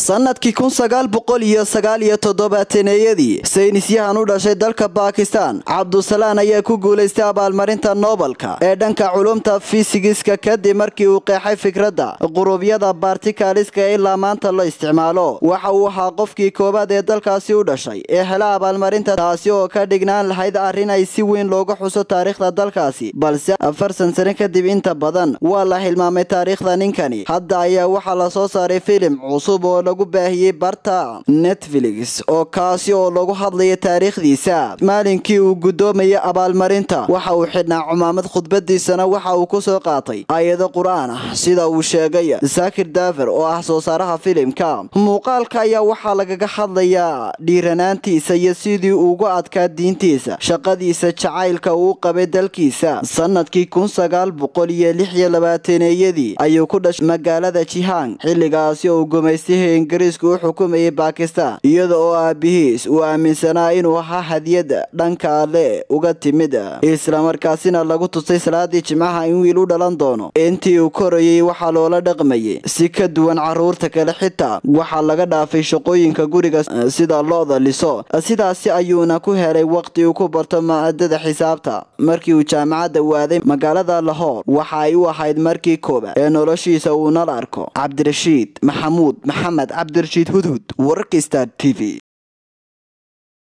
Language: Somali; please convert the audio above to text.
sanadkii 1997 saynisyahan u dhashay dalka Pakistan Abdulsalaan ayaa ku guuleystay abaalmarinta Nobelka ee dhanka culumta fiisigiska kadib markii uu qeexay fikradda qurubyada particleska ilaa maanta loo isticmaalo. Waxa uu ahaa qofkii koobaad ee dalkaasi u dhashay ee hela abaalmarinta, taasi oo ka dhignaan lahayd arrin ay si weyn looga xuso taariikhda dalkaasi, balse 4 sano kadib inta badan waa la hilmaamay taariikhda ninkani. Hadda ayaa waxa la soo saaray filim cusub oo lagu baahiyay barta Netflix oo kaasi oo lagu hadlayo taariikhdiisa. Maalinkii uu gudoomayay abaalmarinta waxa uu xidhnaa cumaamad, khudbadiisana waxa uu ku soo qaatay aayado quraan ah sida uu sheegay Zakir Daver oo ah soo saaraha filimka. Muuqaalka ayaa waxa lagaga hadlayaa dhiiranaantiisa iyo sidii uu ugu adkaa diintiisa, shaqadiisa, jacaylka uu qabay dalkiisa. Sanadkii 1926 ayuu ku dhashay magaalada Jihang, xilligaasi oo gumaystaha Ingiriiska u xukumayay Pakistan, iyadoo oo aabihiis uu aaminsanaa inuu ahaa hadiyad dhanka Alle uga timid, isla markaasina lagu tusay salaadii Jimcaha in wiil u dhalan doono. Intii uu korayay waxa loola dhaqmayay si ka duwan carruurta kale, xitaa waxa laga dhaafay shaqooyinka guriga sida looda liso. Sidaasi ayuuna ku helay waqti uu ku barto maadada xisaabta. Markii uu jaamacadda waaday magaalada Lahore, waxa ay u ahayd markii koobaad ee noloshiisa uu nala arko Cabdirashiid Maxamuud Maxamed Cabdirashiid Hudhud, wararka Star TV.